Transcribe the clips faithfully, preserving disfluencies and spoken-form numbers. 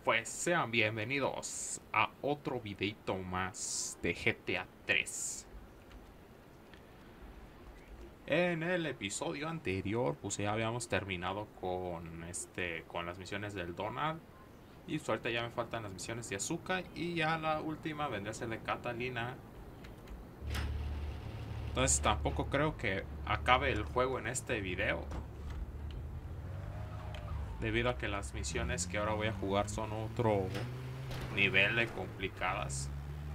Pues sean bienvenidos a otro videito más de G T A tres. En el episodio anterior, pues ya habíamos terminado con este con las misiones del Donald. Y suerte, ya me faltan las misiones de Asuka. Y ya la última vendría a ser de Catalina. Entonces tampoco creo que acabe el juego en este video, debido a que las misiones que ahora voy a jugar son otro nivel de complicadas.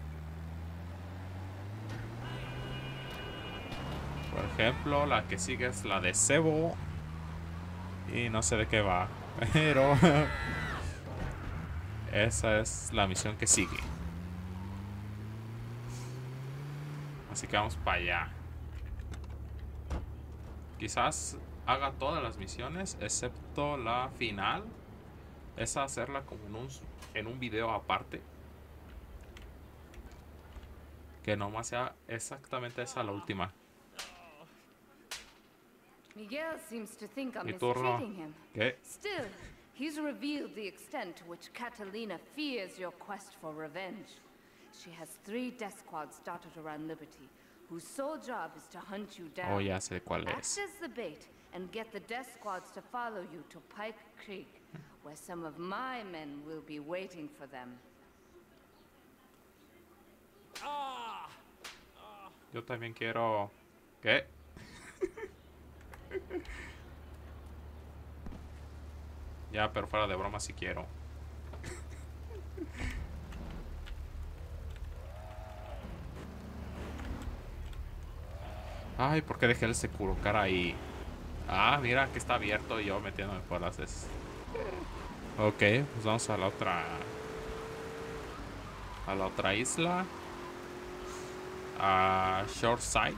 Por ejemplo, la que sigue es la de Cebo. Y no sé de qué va, pero esa es la misión que sigue. Así que vamos para allá. Quizás haga todas las misiones excepto la final. Esa hacerla como en un, en un video aparte. Que nomás sea exactamente esa la última. Miguel seems to think I'm Mi turno. mistreating him. ¿Qué? Still, he's revealed the extent to which Catalina fears your quest for revenge. She has three death squads dotted around Liberty, whose sole job is to hunt you down. Oh, ya sé cuál Act es. as the bait and get the death squads to follow you to Pike Creek, where some of my men will be waiting for them. Yo también quiero... ¿Qué? Ya, pero fuera de broma si quiero. Ay, ¿por qué dejé el Securocar ahí? Ah, mira que está abierto y yo metiéndome por las es... Ok, pues vamos a la otra... A la otra isla. A Shoreside.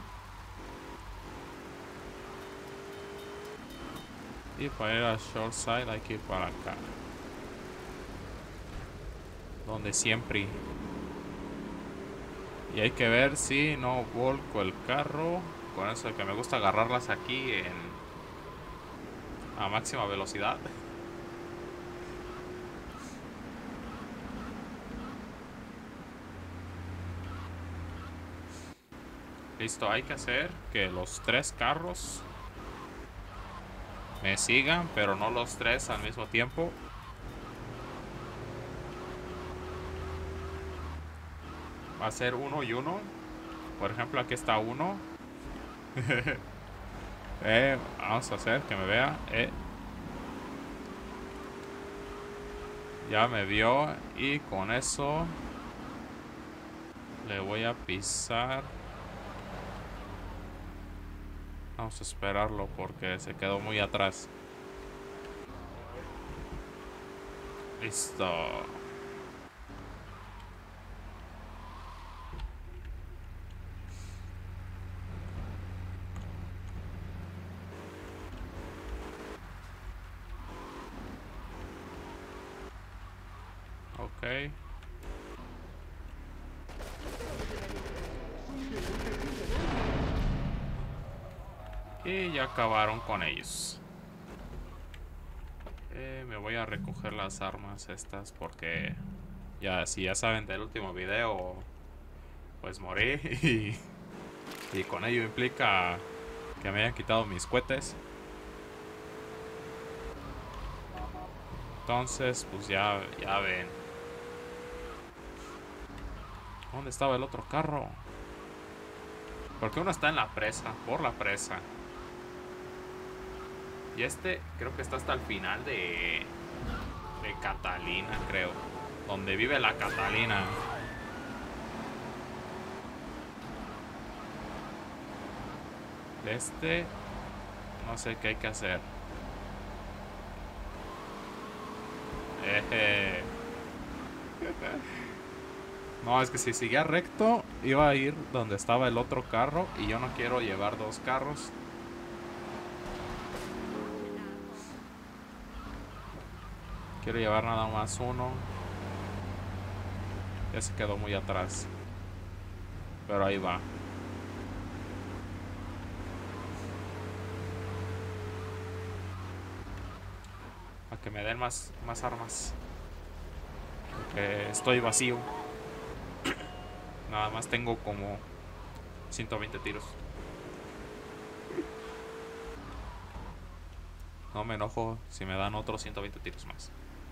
Y para ir a Shoreside hay que ir para acá. Donde siempre. Y hay que ver si no volco el carro. Con eso de que me gusta agarrarlas aquí en... a máxima velocidad. Listo, hay que hacer que los tres carros me sigan, pero no los tres al mismo tiempo. Va a ser uno y uno. Por ejemplo, aquí está uno. eh, vamos a hacer que me vea. Eh. Ya me vio. Y con eso le voy a pisar. Vamos a esperarlo porque se quedó muy atrás. Listo. Ok. Y ya acabaron con ellos. Eh, me voy a recoger las armas estas porque ya, si ya saben del último video, pues morí y, y con ello implica que me hayan quitado mis cohetes. Entonces, pues ya, ya ven. ¿Dónde estaba el otro carro? Porque uno está en la presa, por la presa. Y este creo que está hasta el final de... De Catalina, creo. Donde vive la Catalina. De este... No sé qué hay que hacer. Eje. No, es que si seguía recto iba a ir donde estaba el otro carro. Y yo no quiero llevar dos carros. Quiero llevar nada más uno. Ya se quedó muy atrás. Pero ahí va. A que me den más, más armas. Porque estoy vacío. Nada más tengo como ciento veinte tiros. No me enojo si me dan otros ciento veinte tiros más.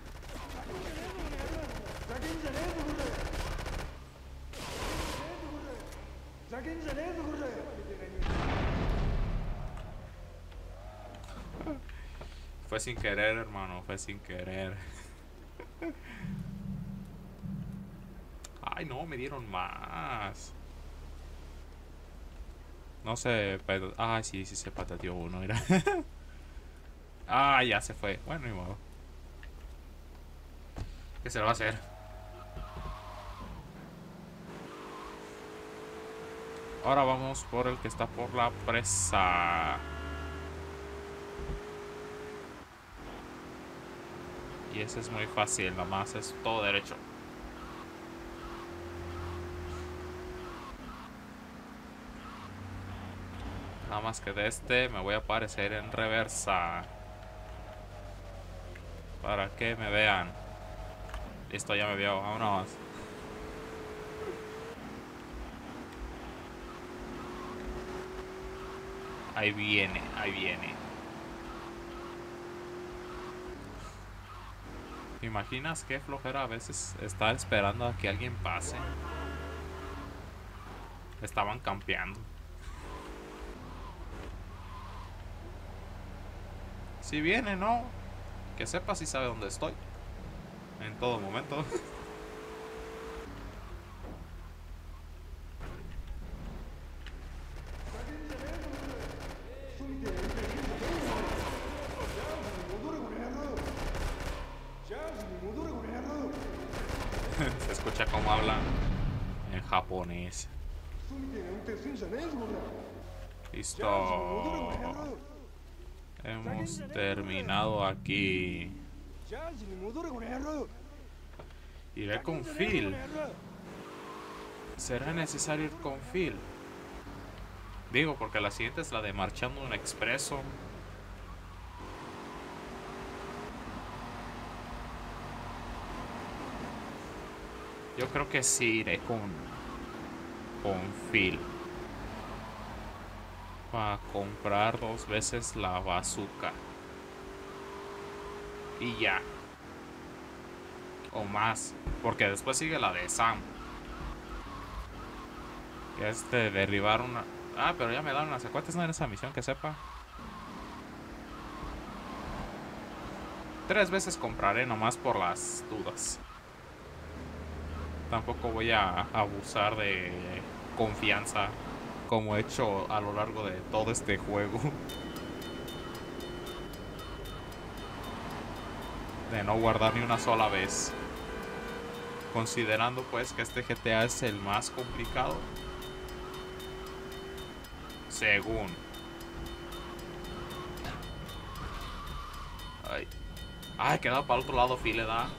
Fue sin querer, hermano, fue sin querer. Ay, no, me dieron más. No sé, pero... Ay, sí, sí se patateó uno, mira. Ah, ya se fue. Bueno, ni modo. ¿Qué se le va a hacer? Ahora vamos por el que está por la presa. Y ese es muy fácil, nada más es todo derecho. Nada más que de este me voy a aparecer en reversa. Para que me vean. Listo, ya me veo, vámonos. Ahí viene, ahí viene. ¿Te imaginas qué flojera a veces estar esperando a que alguien pase? Estaban campeando. Si viene, ¿no? Que sepa si sabe dónde estoy. En todo momento. Se escucha cómo hablan en japonés. Listo. Hemos terminado aquí. Iré con Phil. ¿Será necesario ir con Phil? Digo, porque la siguiente es la de marchando un expreso. Yo creo que sí iré con con Phil para comprar dos veces la bazooka y ya, o más, porque después sigue la de Sam, que es de derribar una... Ah, pero ya me dan unas secuencias, no en esa misión, que sepa. Tres veces compraré nomás por las dudas. Tampoco voy a abusar de confianza como he hecho a lo largo de todo este juego. De no guardar ni una sola vez. Considerando pues que este G T A es el más complicado. Según. Ay. Ay, queda para el otro lado, Phil, le da.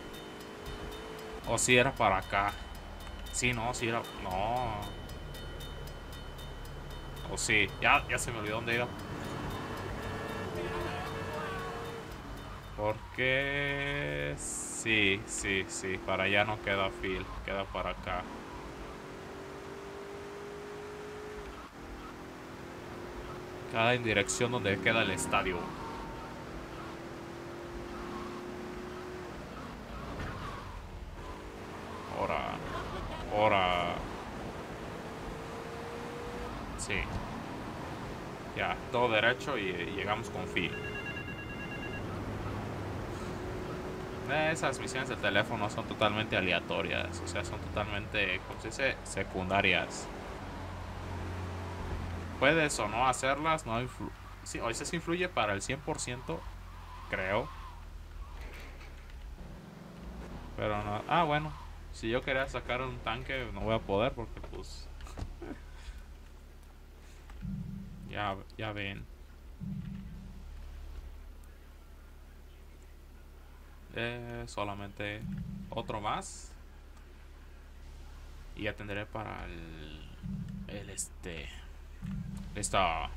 O si era para acá. Sí, no, si era... No. O sí. Ya, ya se me olvidó dónde iba. Porque... Sí, sí, sí. Para allá no queda Phil. Queda para acá. Cada en dirección donde queda el estadio. Ahora. Ahora. Sí. Ya, todo derecho y, y llegamos con Phil. Esas misiones de teléfono son totalmente aleatorias. O sea, son totalmente, ¿cómo se dice? Secundarias. Puedes o no hacerlas, no influye. Sí, a veces influye para el cien por ciento, creo. Pero no. Ah, bueno. Si yo quería sacar un tanque, no voy a poder porque pues... ya, ya ven. Eh, solamente otro más. Y ya tendré para el... El este... Listo.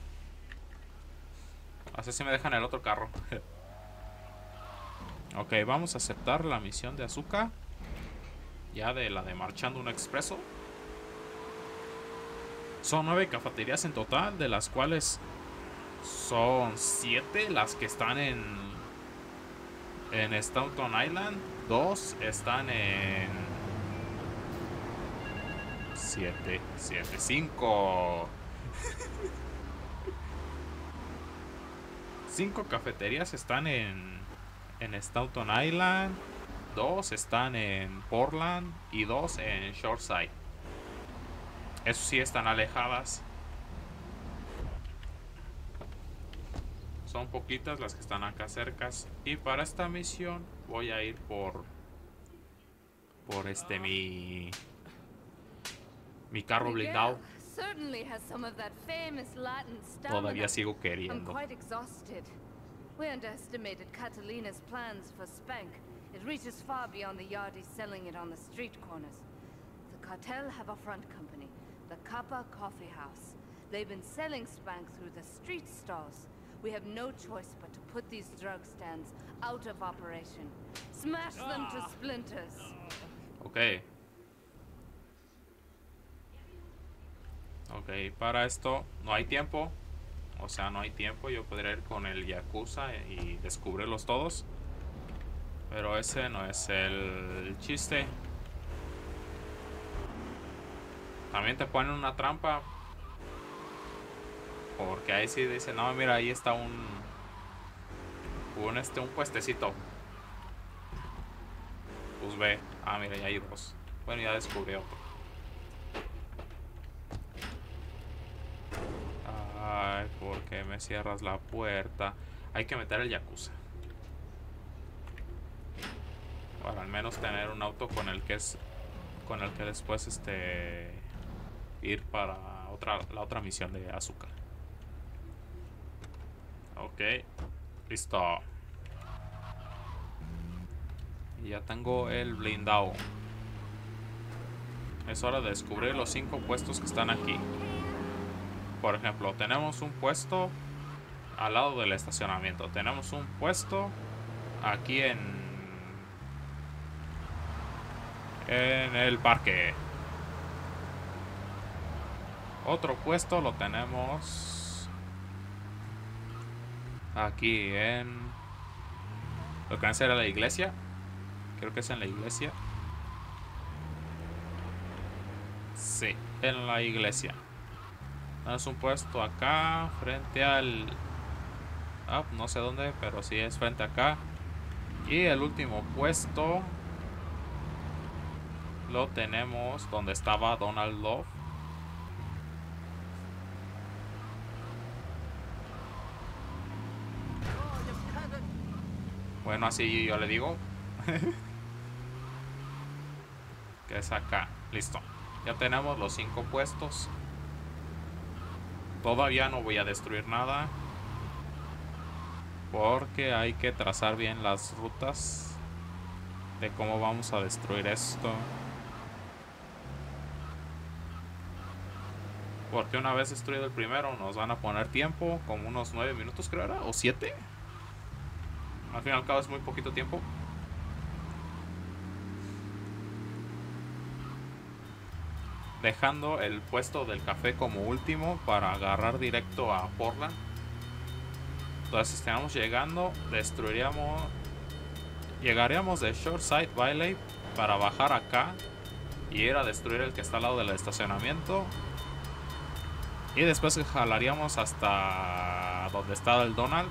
Así si me dejan el otro carro. Ok, vamos a aceptar la misión de Asuka. ya de la de Marchando un Expreso. Son nueve cafeterías en total, de las cuales son siete las que están en en Staunton Island. Dos están en siete, siete, cinco. Cinco cafeterías están en en Staunton Island, dos están en Portland y dos en Shoreside. Eso sí, están alejadas. Son poquitas las que están acá cercas. Y para esta misión voy a ir por por este mi mi carro blindado. Todavía sigo queriendo. We underestimated Catalina's plans for Spank. It reaches far beyond the yardies selling it on the street corners. The cartel have a front company, the Kappa Coffee House. They've been selling Spank through the street stalls. We have no choice but to put these drug stands out of operation. Smash them to splinters. Ok. Ok, para esto no hay tiempo. O sea, no hay tiempo. Yo podría ir con el Yakuza y descubrirlos todos. Pero ese no es el chiste. También te ponen una trampa. Porque ahí sí dice, no, mira, ahí está un un este un puestecito. Pues ve. Ah, mira, ya hay dos. Bueno, ya descubrí otro. Ay, ¿por qué me cierras la puerta? Hay que meter el Yakuza. Para al menos tener un auto con el que es con el que después este ir para otra la otra misión de Azúcar. Ok, listo. Y ya tengo el blindado. Es hora de descubrir los cinco puestos que están aquí. Por ejemplo, tenemos un puesto al lado del estacionamiento. Tenemos un puesto aquí en en el parque. Otro puesto lo tenemos aquí en lo que antes era la iglesia. Creo que es en la iglesia. Sí, en la iglesia. Es un puesto acá frente al ah, no sé dónde, pero sí es frente acá. Y el último puesto lo tenemos donde estaba Donald Love. Bueno, así yo le digo. Que es acá. Listo. Ya tenemos los cinco puestos. Todavía no voy a destruir nada. Porque hay que trazar bien las rutas de cómo vamos a destruir esto. Porque una vez destruido el primero nos van a poner tiempo, como unos nueve minutos creo era, o siete. Al fin y al cabo es muy poquito tiempo. Dejando el puesto del café como último para agarrar directo a Portland. Entonces estamos llegando, destruiríamos, llegaríamos de Shoreside Valley para bajar acá y ir a destruir el que está al lado del estacionamiento. Y después jalaríamos hasta donde está el Donald.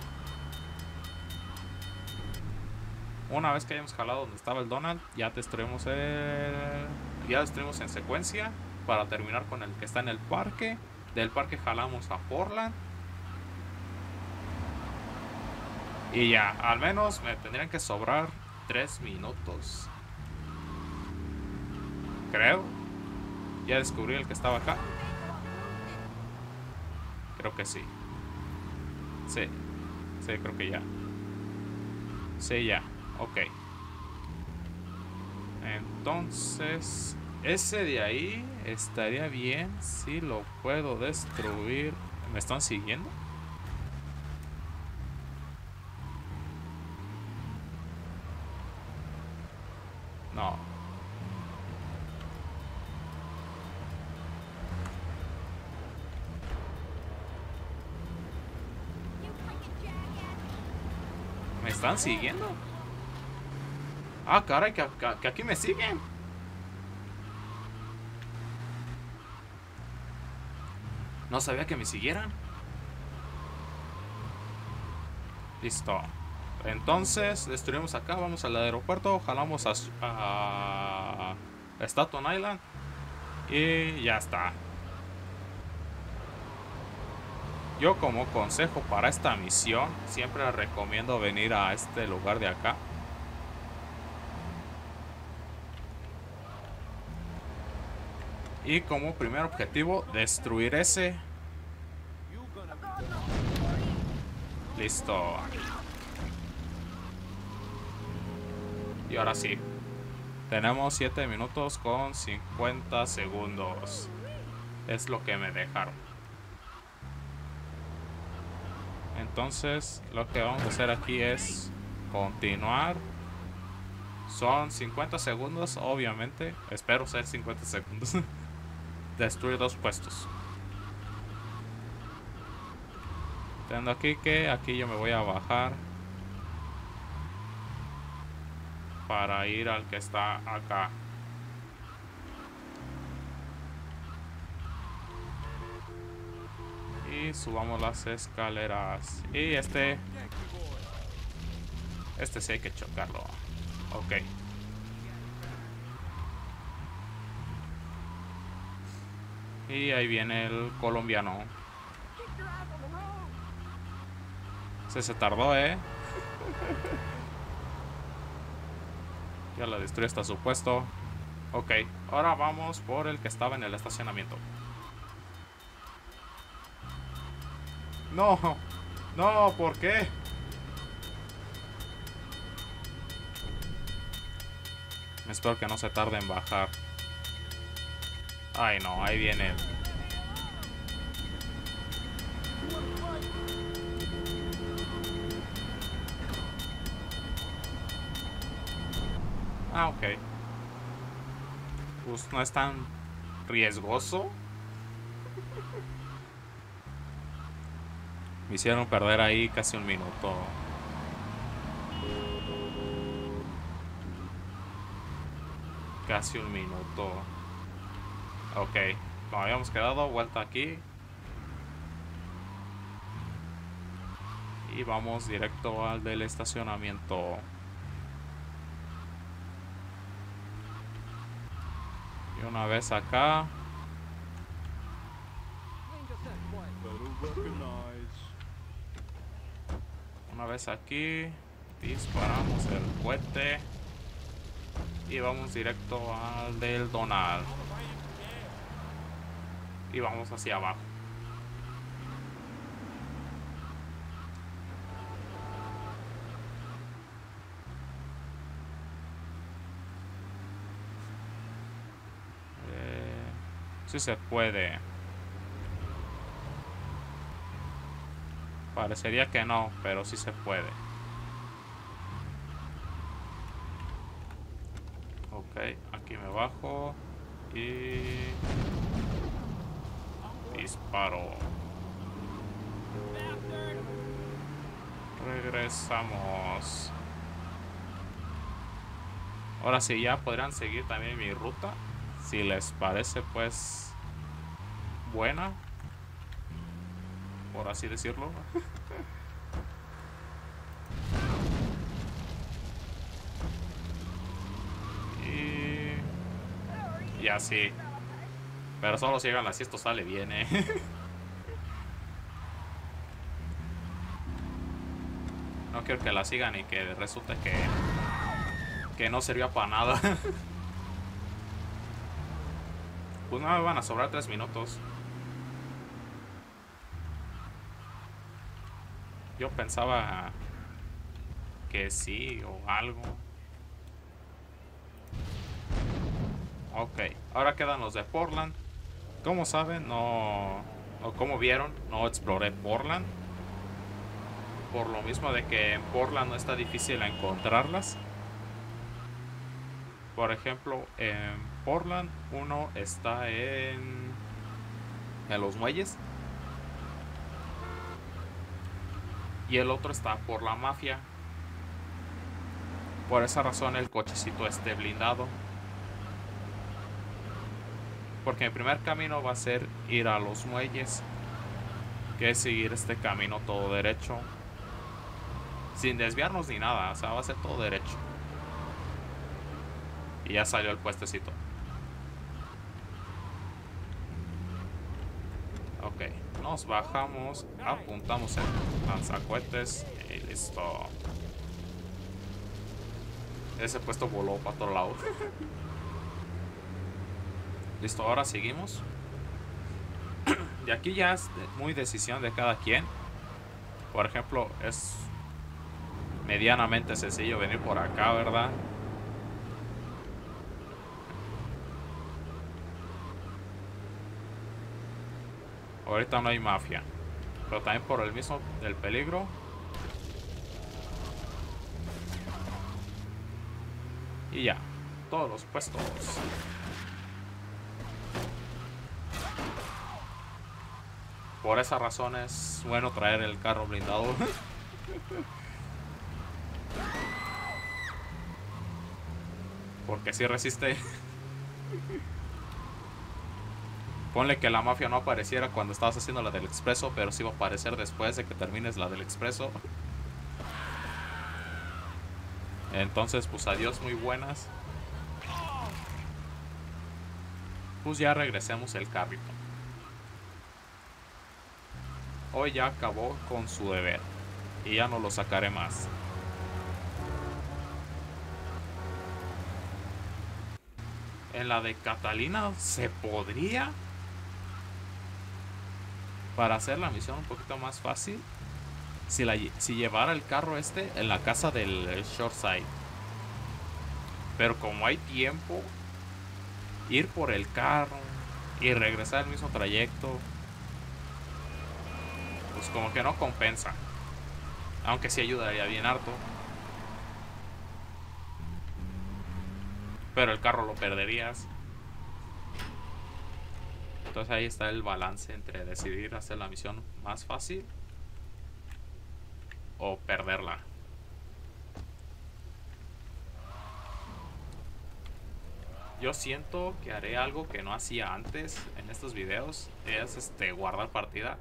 Una vez que hayamos jalado donde estaba el Donald, ya destruimos el... ya destruimos en secuencia para terminar con el que está en el parque. Del parque jalamos a Portland. Y ya, al menos me tendrían que sobrar tres minutos. Creo. Ya descubrí el que estaba acá. Creo que sí. Sí. Sí, creo que ya. Sí, ya. Ok. Entonces, ese de ahí estaría bien si lo puedo destruir. ¿Me están siguiendo? No. están siguiendo? Ah, caray, que, que, que aquí me siguen. No sabía que me siguieran. Listo. Entonces, destruimos acá, vamos al aeropuerto, jalamos a, a Staten Island y ya está. Yo como consejo para esta misión, siempre recomiendo venir a este lugar de acá. Y como primer objetivo, destruir ese. Listo. Y ahora sí. Tenemos siete minutos con cincuenta segundos. Es lo que me dejaron. Entonces, lo que vamos a hacer aquí es continuar. Son cincuenta segundos, obviamente. Espero ser cincuenta segundos. Destruir dos puestos. Teniendo aquí que aquí yo me voy a bajar para ir al que está acá. Y subamos las escaleras. Y este Este sí hay que chocarlo. Ok. Y ahí viene el colombiano. Se se tardó, eh. Ya la destruye hasta su puesto. Ok, ahora vamos por el que estaba en el estacionamiento. No, no, ¿por qué? Espero que no se tarde en bajar. Ay, no, ahí viene. Ah, ok. Pues no es tan riesgoso. Me hicieron perder ahí casi un minuto. Casi un minuto. Ok, como habíamos quedado, vuelta aquí. Y vamos directo al del estacionamiento. Y una vez acá. Una vez aquí. Disparamos el cohete. Y vamos directo al del Donald. Y vamos hacia abajo. Eh, sí se puede. Parecería que no, pero sí se puede. Ok, aquí me bajo. Y disparo. Regresamos. Ahora sí, ya podrán seguir también mi ruta, si les parece pues buena, por así decirlo. Y y así. Pero solo si llegan así, esto sale bien, eh. No quiero que la sigan y que resulte que que no sirvió para nada. Pues no me van a sobrar tres minutos. Yo pensaba que sí o algo. Ok, ahora quedan los de Portland. Como saben, no, o como vieron, no exploré Portland. Por lo mismo de que en Portland no está difícil encontrarlas. Por ejemplo, en Portland uno está en, en los muelles. Y el otro está por la mafia. Por esa razón el cochecito esté blindado. Porque mi primer camino va a ser ir a los muelles, que es seguir este camino todo derecho, sin desviarnos ni nada, o sea, va a ser todo derecho. Y ya salió el puestecito. Ok, nos bajamos, apuntamos el lanzacohetes y listo. Ese puesto voló para otro lado. Listo, ahora seguimos. Y aquí ya es muy decisión de cada quien. Por ejemplo, es medianamente sencillo venir por acá, ¿verdad? Ahorita no hay mafia, pero también por el mismo del peligro. Y ya, todos los puestos. Por esa razón es bueno traer el carro blindado. Porque si resiste. Ponle que la mafia no apareciera cuando estabas haciendo la del expreso, pero sí va a aparecer después de que termines la del expreso. Entonces, pues adiós, muy buenas. Pues ya regresemos el carrito. Hoy ya acabó con su deber y ya no lo sacaré más. En la de Catalina se podría, para hacer la misión un poquito más fácil, si, la, si llevara el carro este en la casa del Shoreside. Pero como hay tiempo, ir por el carro y regresar el mismo trayecto, pues como que no compensa. Aunque sí ayudaría bien harto. Pero el carro lo perderías. Entonces ahí está el balance entre decidir hacer la misión más fácil o perderla. Yo siento que haré algo que no hacía antes en estos videos. Es este guardar partida.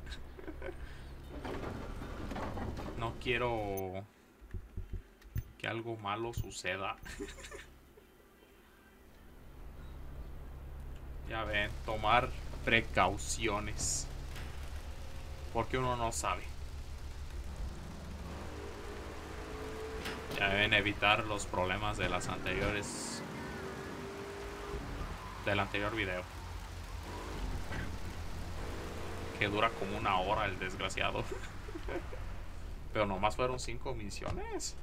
No quiero que algo malo suceda. Ya ven, tomar precauciones. Porque uno no sabe. Ya ven, evitar los problemas de las anteriores. Del anterior video. Que dura como una hora el desgraciado. Pero nomás fueron cinco misiones.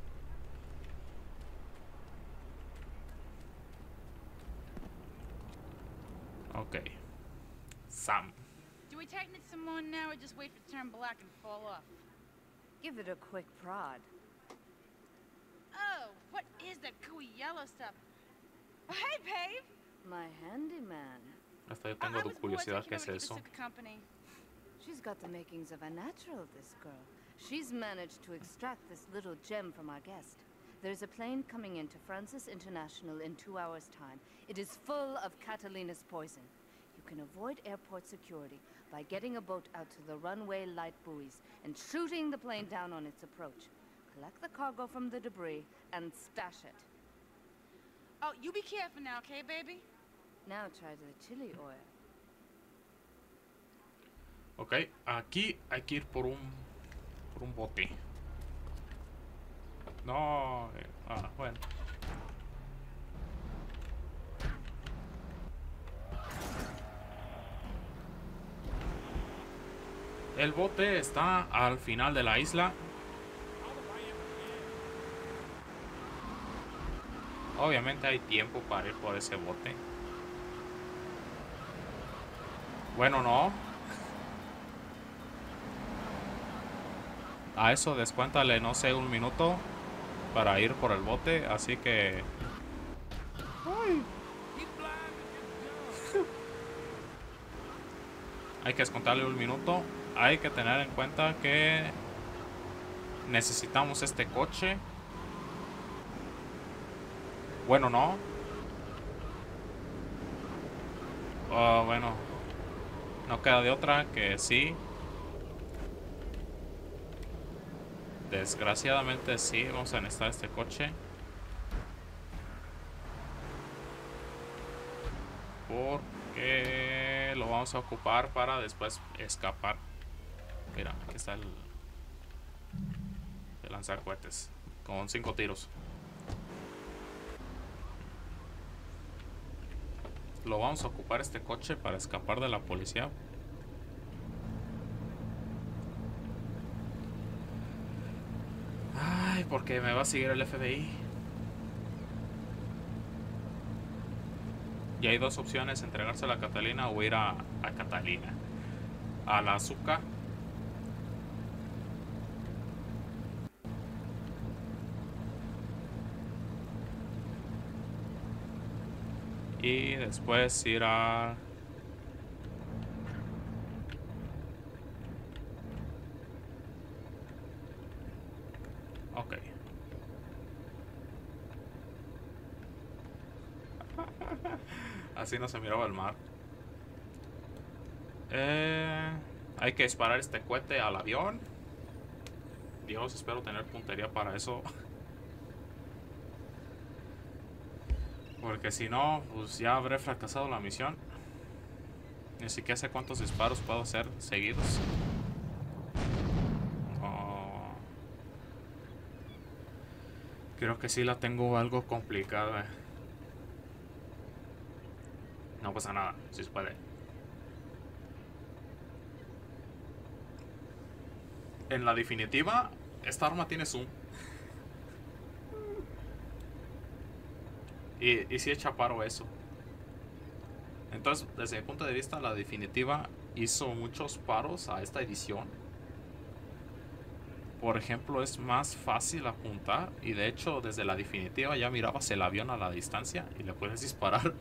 Ok. Sam. Do we tighten it some more now or just wait for it to turn black and fall off? Give it a quick prod. Oh, what is that gooey yellow stuff? Oh, hey, Pave! My handyman. Hasta yo tengo tu curiosidad, ¿qué es eso? She's got the makings of a natural, this girl. She's managed to extract this little gem from our guest. There's a plane coming into Francis International in two hours' time. It is full of Catalina's poison. You can avoid airport security by getting a boat out to the runway light buoys and shooting the plane down on its approach. Collect the cargo from the debris and stash it. Oh, you be careful now, okay, baby? Now try the chili oil. Ok, aquí hay que ir por un por un bote. No, eh, ah, bueno. El bote está al final de la isla. Obviamente hay tiempo para ir por ese bote. Bueno, no. A eso descuéntale, no sé, un minuto para ir por el bote, así que... Ay. Hay que descontarle un minuto. Hay que tener en cuenta que necesitamos este coche Bueno, no. Oh, bueno. No queda de otra que sí. Desgraciadamente sí. Vamos a necesitar este coche. Porque lo vamos a ocupar para después escapar. Mira, aquí está el, el lanzacohetes. Con cinco tiros. Lo vamos a ocupar este coche para escapar de la policía. Ay, porque me va a seguir el F B I. Y hay dos opciones: entregársela a Catalina o ir a, a Catalina. A la Azúcar. Y después ir a... Ok. Así no se miraba el mar. Eh, hay que disparar este cohete al avión. Dios, espero tener puntería para eso. Porque si no, pues ya habré fracasado la misión. Ni siquiera sé cuántos disparos puedo hacer seguidos. Oh. Creo que sí la tengo algo complicada. No pasa nada, si se puede. En la definitiva, esta arma tiene zoom. Y, y si echa paro eso. Entonces, desde mi punto de vista, la definitiva hizo muchos paros a esta edición. Por ejemplo, es más fácil apuntar. Y de hecho, desde la definitiva ya mirabas el avión a la distancia y le puedes disparar.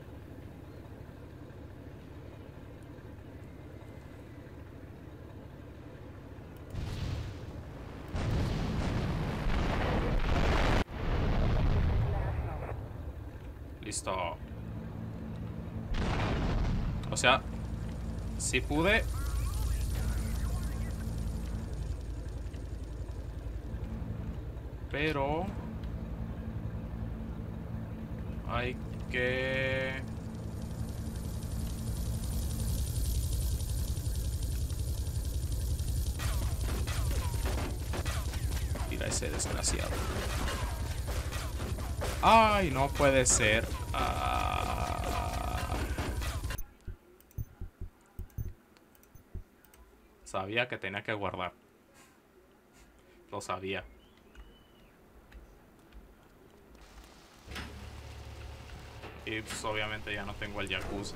Listo. O sea, si pude. Pero hay que... Tira ese desgraciado. Ay, no puede ser. Ah. Sabía que tenía que guardar. Lo sabía. Y pues obviamente ya no tengo el Yakuza.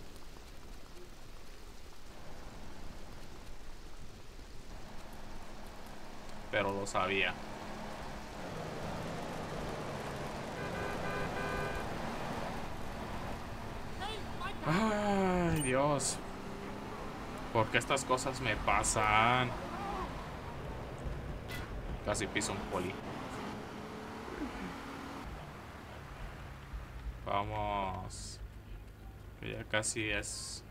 Pero lo sabía. Ay, Dios. ¿Por qué estas cosas me pasan? Casi piso un poli. Vamos. Que ya casi es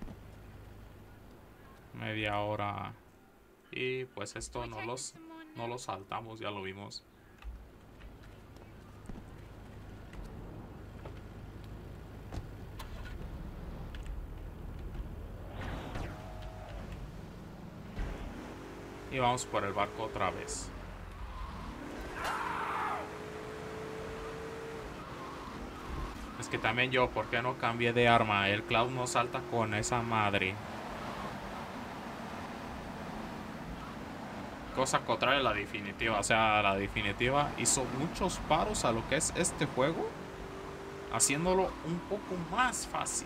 media hora. Y pues esto no los, no lo saltamos, ya lo vimos. Y vamos por el barco otra vez. Es que también yo, ¿por qué no cambié de arma? El Cloud no salta con esa madre. Cosa contraria a la definitiva. O sea, la definitiva hizo muchos paros a lo que es este juego, haciéndolo un poco más fácil.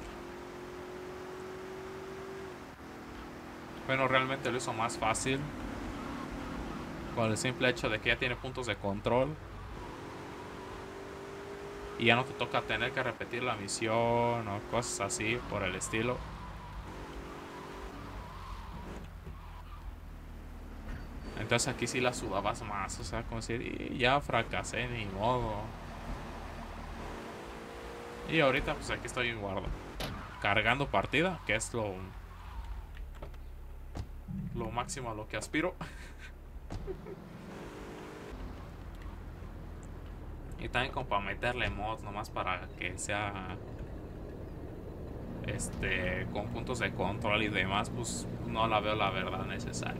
Bueno, realmente lo hizo más fácil con el simple hecho de que ya tiene puntos de control. Y ya no te toca tener que repetir la misión o cosas así por el estilo. Entonces aquí sí la sudabas más. O sea, como decir, y ya fracasé, ni modo. Y ahorita pues aquí estoy en guarda, cargando partida, que es lo lo máximo a lo que aspiro. Y también como para meterle mods nomás para que sea este con puntos de control y demás, pues no la veo la verdad necesaria.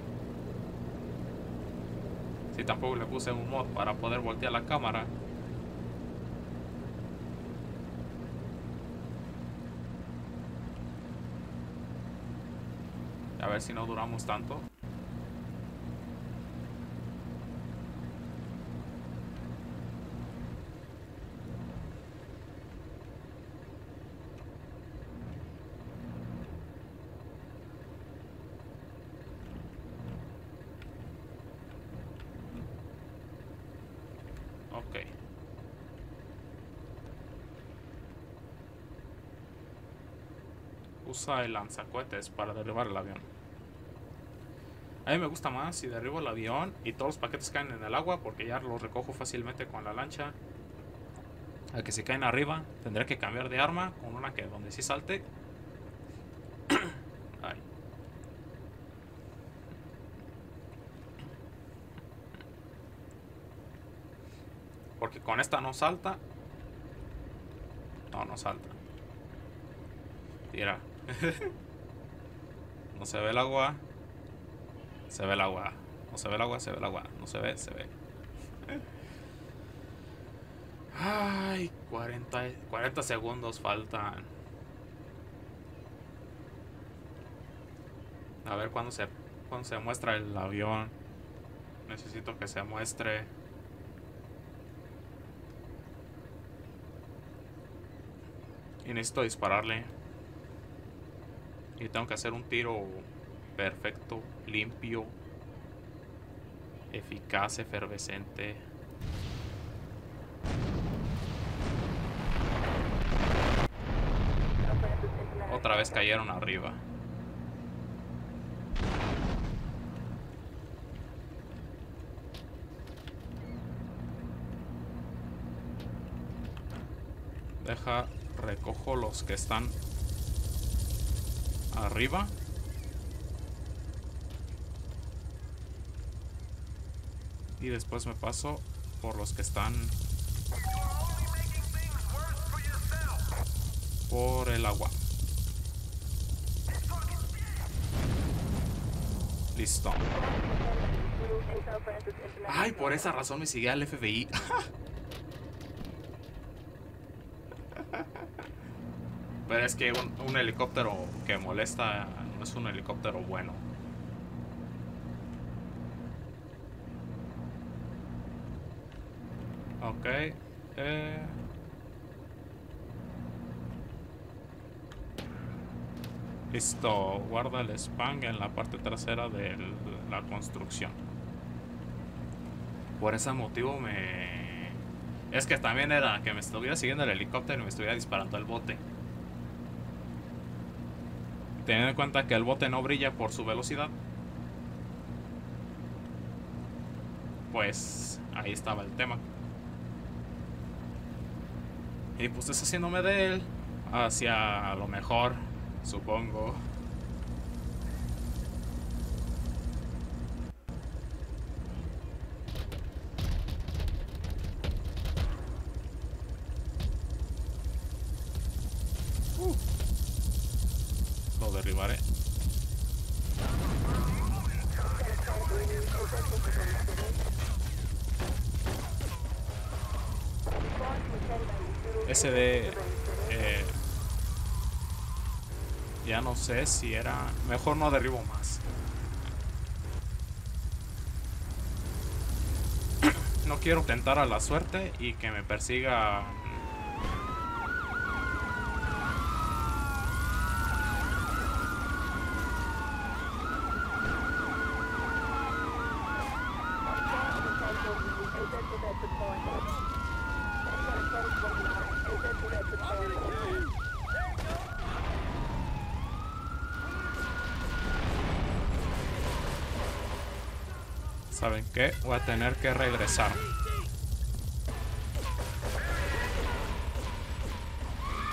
Si tampoco le puse un mod para poder voltear la cámara. A ver si no duramos tanto. Ok. Usa el lanzacohetes para derribar el avión. A mí me gusta más si derribo el avión y todos los paquetes caen en el agua, porque ya los recojo fácilmente con la lancha. A que si caen arriba, tendré que cambiar de arma con una que donde sí salte. Ay. Porque con esta no salta. No, no salta. Tira. No se ve el agua. Se ve el agua. No se ve el agua, se ve el agua. No se ve, se ve. Ay, cuarenta, cuarenta segundos faltan. A ver cuándo se, cuándo se muestra el avión. Necesito que se muestre. Y necesito dispararle. Y tengo que hacer un tiro perfecto, limpio, eficaz, efervescente. Otra vez cayeron arriba. Deja, recojo los que están arriba. Y después me paso por los que están por el agua. Listo. Ay, por esa razón me sigue al F B I. Pero es que un, un helicóptero que molesta no es un helicóptero bueno. Ok. Eh. Listo. Guarda el spam en la parte trasera de la construcción. Por ese motivo me... Es que también era que me estuviera siguiendo el helicóptero y me estuviera disparando el bote. Teniendo en cuenta que el bote no brilla por su velocidad, pues ahí estaba el tema. Y pues deshaciéndome de él hacia lo mejor, supongo. Uh, lo derribaré. Ese de... Eh, ya no sé si era... Mejor no derribo más. No quiero tentar a la suerte y que me persiga... ¿Saben qué? Voy a tener que regresar.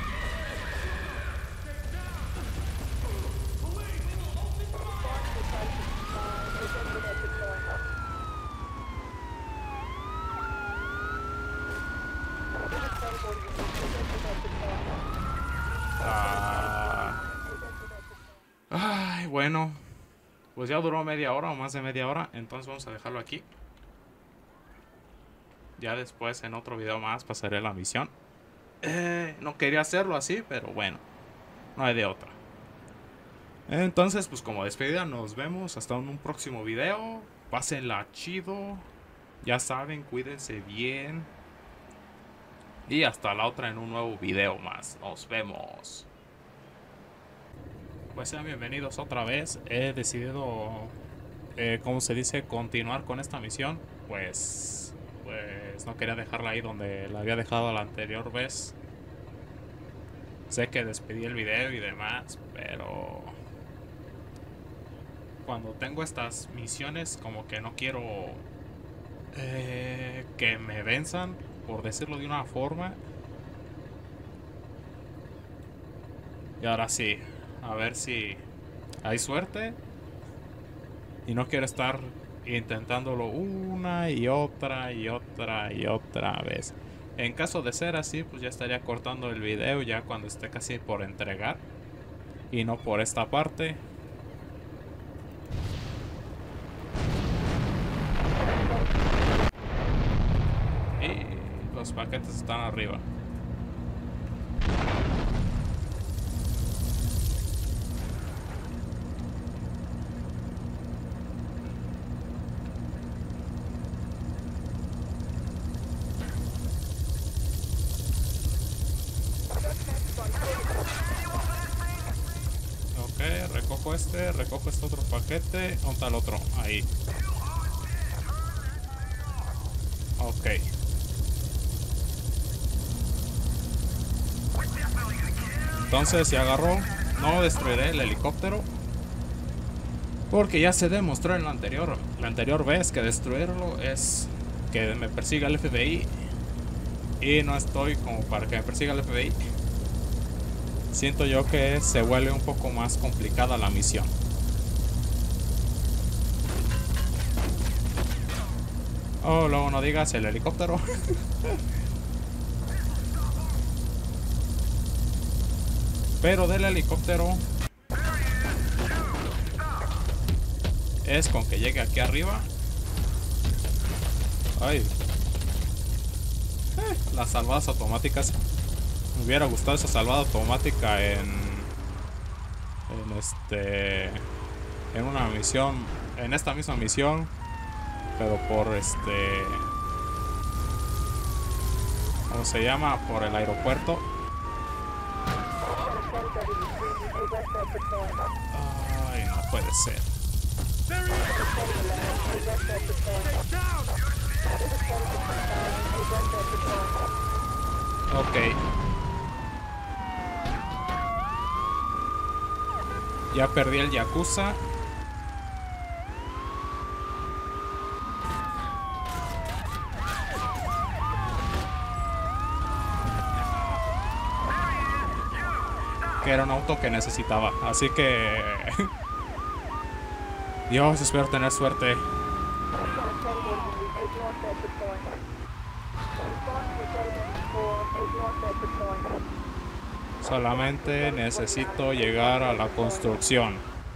Ah. Ay, bueno. Pues ya duró media hora o más de media hora. Entonces vamos a dejarlo aquí. Ya después en otro video más pasaré la misión. Eh, no quería hacerlo así, pero bueno. No hay de otra. Entonces, pues como despedida, nos vemos hasta en un próximo video. Pásenla chido. Ya saben, cuídense bien. Y hasta la otra en un nuevo video más. Nos vemos. Pues sean bienvenidos otra vez. He decidido, eh, ¿cómo se dice? Continuar con esta misión. Pues, pues no quería dejarla ahí donde la había dejado la anterior vez. Sé que despedí el video y demás, pero cuando tengo estas misiones como que no quiero eh, que me venzan, por decirlo de una forma. Y ahora sí, a ver si hay suerte. Y no quiero estar intentándolo una y otra y otra y otra vez. En caso de ser así, pues ya estaría cortando el video ya cuando esté casi por entregar. Y no por esta parte. Y los paquetes están arriba. Ok, recojo este, recojo este otro paquete. ¿Dónde está el otro? Ahí. Ok. Entonces, si agarro, no destruiré el helicóptero. Porque ya se demostró en la anterior, la anterior vez que destruirlo es que me persiga el F B I. Y no estoy como para que me persiga el F B I. Siento yo que se vuelve un poco más complicada la misión. Oh, luego no digas el helicóptero. Pero del helicóptero es con que llegue aquí arriba. Ay. Eh, las salvadas automáticas. Me hubiera gustado esa salvada automática en, en este, en una misión, en esta misma misión, pero por este, ¿cómo se llama? Por el aeropuerto. Ay, no puede ser. Ok. Ya perdí el Yakuza. Que era un auto que necesitaba. Así que... Dios, espero tener suerte. Solamente necesito llegar a la construcción.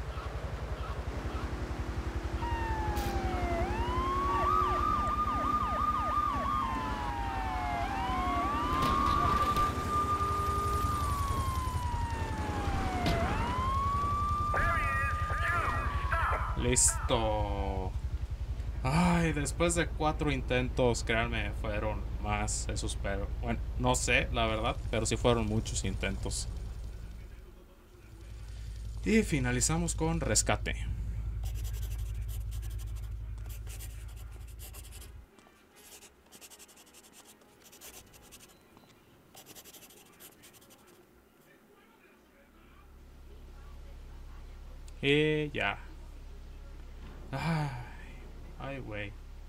Listo. Ay, después de cuatro intentos, créanme, fueron más esos, pero bueno, no sé, la verdad, pero sí fueron muchos intentos. Y finalizamos con rescate. Y ya. Ay, ay, güey.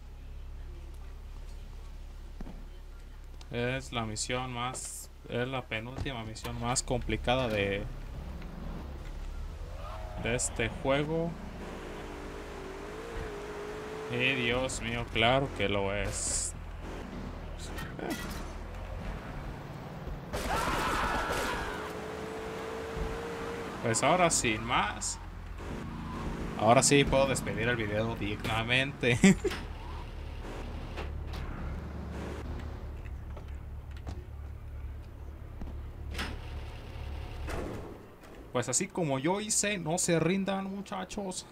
Es la misión más... Es la penúltima misión más complicada de... De este juego. Y Dios mío, claro que lo es. Pues ahora sin más, ahora sí puedo despedir el video dignamente. Pues así como yo hice, no se rindan, muchachos.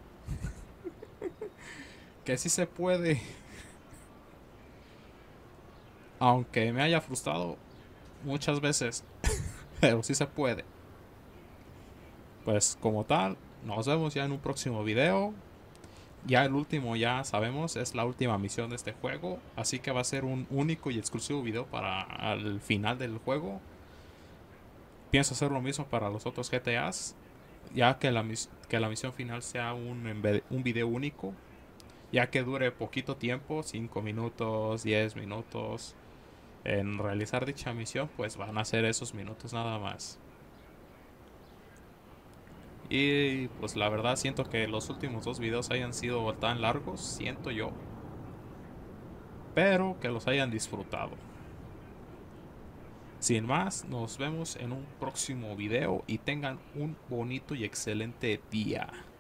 Que sí se puede. Aunque me haya frustrado muchas veces, pero sí se puede. Pues como tal, nos vemos ya en un próximo video. Ya el último, ya sabemos, es la última misión de este juego. Así que va a ser un único y exclusivo video para el final del juego. Pienso hacer lo mismo para los otros G T As. Ya que la, que la misión final sea un, un video único. Ya que dure poquito tiempo, cinco minutos, diez minutos. En realizar dicha misión, pues van a ser esos minutos nada más. Y pues la verdad siento que los últimos dos videos hayan sido tan largos, siento yo. Pero que los hayan disfrutado. Sin más, nos vemos en un próximo video y tengan un bonito y excelente día.